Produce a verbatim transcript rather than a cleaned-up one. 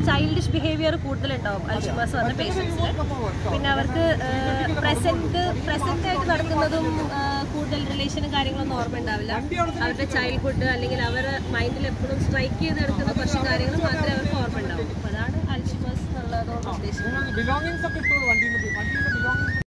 Childish behaviour കൂടുതലുണ്ടാവും Alzheimer's വന്ന പേഷ്യൻസിന്. പിന്നെ അവർക്ക് പ്രസന്റ് പ്രസന്റ് ആയിട്ട് നടക്കുന്നതും കൂടുതൽ റിലേഷനും കാര്യങ്ങളൊന്നും ഓർമ്മ ഉണ്ടാവില്ല. അവരുടെ ചൈൽഡ്ഹുഡ് അല്ലെങ്കിൽ അവർ മൈൻഡിൽ എപ്പോഴും സ്ട്രൈക്ക് ചെയ്ത് എടുക്കുന്ന കുറച്ച് കാര്യങ്ങൾ മാത്രമേ അവർക്ക് ഓർമ്മ ഉണ്ടാവും. അപ്പോൾ അതാണ് അൽഷിമേഴ്സ് എന്നുള്ളതുകൊണ്ട് ഉദ്ദേശിക്കുന്നത്.